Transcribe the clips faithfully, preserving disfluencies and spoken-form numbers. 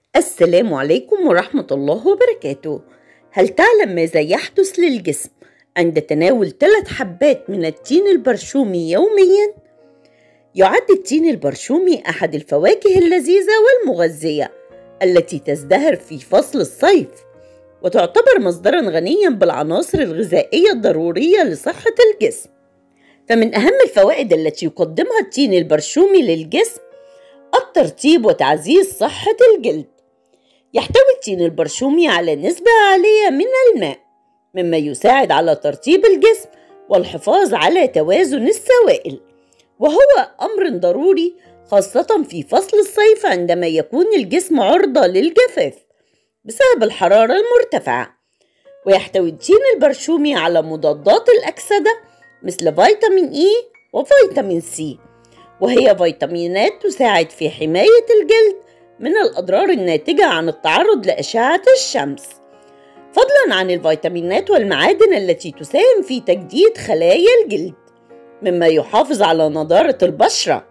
السلام عليكم ورحمة الله وبركاته. هل تعلم ماذا يحدث للجسم عند تناول ثلاث حبات من التين البرشومي يومياً؟ يعد التين البرشومي أحد الفواكه اللذيذة والمغذية التي تزدهر في فصل الصيف، وتعتبر مصدراً غنياً بالعناصر الغذائية الضرورية لصحة الجسم. فمن أهم الفوائد التي يقدمها التين البرشومي للجسم الترطيب وتعزيز صحة الجلد. يحتوي التين البرشومي على نسبة عالية من الماء، مما يساعد على ترطيب الجسم والحفاظ على توازن السوائل، وهو أمر ضروري خاصة في فصل الصيف عندما يكون الجسم عرضة للجفاف بسبب الحرارة المرتفعة. ويحتوي التين البرشومي على مضادات الأكسدة مثل فيتامين إي وفيتامين سي، وهي فيتامينات تساعد في حماية الجلد من الأضرار الناتجة عن التعرض لأشعة الشمس، فضلاً عن الفيتامينات والمعادن التي تساهم في تجديد خلايا الجلد، مما يحافظ على نضارة البشرة.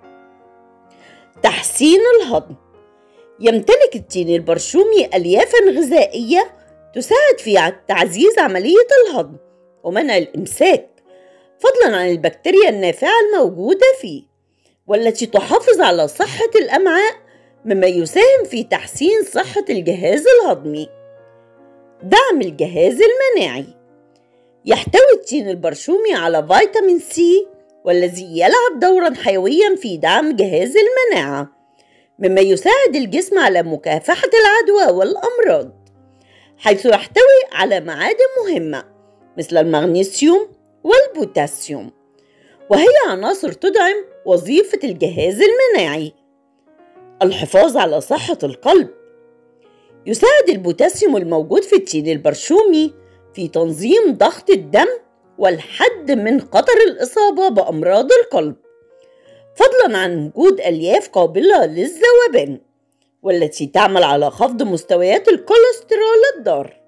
تحسين الهضم. يمتلك التين البرشومي أليافاً غذائية تساعد في تعزيز عملية الهضم ومنع الإمساك، فضلاً عن البكتيريا النافعة الموجودة فيه، والتي تحافظ على صحة الأمعاء، مما يساهم في تحسين صحة الجهاز الهضمي. دعم الجهاز المناعي. يحتوي التين البرشومي على فيتامين سي، والذي يلعب دورا حيويا في دعم جهاز المناعة، مما يساعد الجسم على مكافحة العدوى والأمراض، حيث يحتوي على معادن مهمة مثل المغنيسيوم والبوتاسيوم، وهي عناصر تدعم وظيفة الجهاز المناعي. الحفاظ على صحة القلب. يساعد البوتاسيوم الموجود في التين البرشومي في تنظيم ضغط الدم والحد من خطر الإصابة بأمراض القلب، فضلاً عن وجود ألياف قابلة للذوبان، والتي تعمل على خفض مستويات الكوليسترول الضار،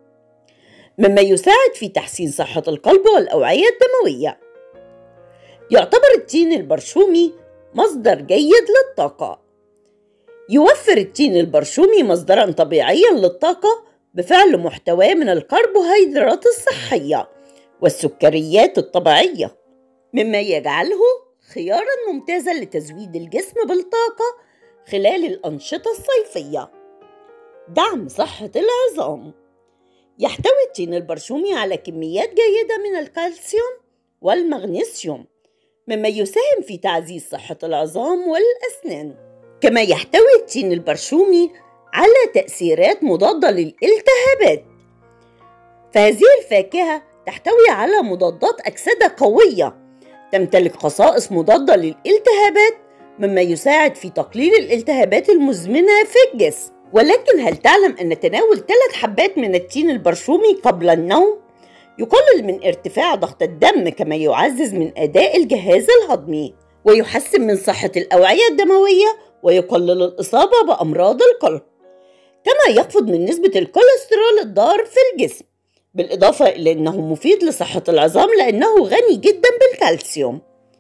مما يساعد في تحسين صحة القلب والأوعية الدموية. يعتبر التين البرشومي مصدر جيد للطاقة. يوفر التين البرشومي مصدراً طبيعياً للطاقة بفعل محتواه من الكربوهيدرات الصحية والسكريات الطبيعية، مما يجعله خياراً ممتازاً لتزويد الجسم بالطاقة خلال الأنشطة الصيفية. دعم صحة العظام. يحتوي التين البرشومي على كميات جيدة من الكالسيوم والمغنيسيوم، مما يساهم في تعزيز صحة العظام والأسنان. كما يحتوي التين البرشومي على تأثيرات مضادة للالتهابات، فهذه الفاكهة تحتوي على مضادات أكسدة قوية تمتلك خصائص مضادة للالتهابات، مما يساعد في تقليل الالتهابات المزمنة في الجسم. ولكن هل تعلم أن تناول ثلاث حبات من التين البرشومي قبل النوم يقلل من ارتفاع ضغط الدم، كما يعزز من أداء الجهاز الهضمي ويحسن من صحة الأوعية الدموية ويقلل الإصابة بأمراض القلب، كما يخفض من نسبة الكوليسترول الضار في الجسم، بالإضافة إلى أنه مفيد لصحة العظام لأنه غني جدا بالكالسيوم.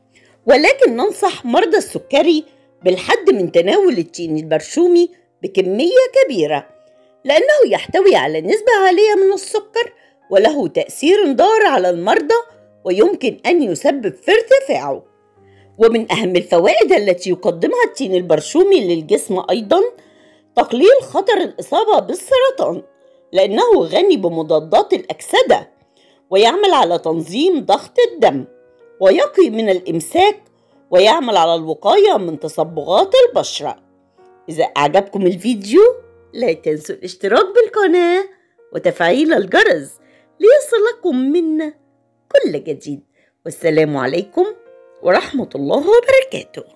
ولكن ننصح مرضى السكري بالحد من تناول التين البرشومي بكمية كبيرة، لأنه يحتوي على نسبة عالية من السكر وله تأثير ضار على المرضى ويمكن أن يسبب في ارتفاعه. ومن أهم الفوائد التي يقدمها التين البرشومي للجسم أيضاً تقليل خطر الإصابة بالسرطان، لأنه غني بمضادات الأكسدة ويعمل على تنظيم ضغط الدم ويقي من الإمساك ويعمل على الوقاية من تصبغات البشرة. إذا أعجبكم الفيديو لا تنسوا الاشتراك بالقناة وتفعيل الجرس ليصلكم منا كل جديد، والسلام عليكم ورحمة الله وبركاته.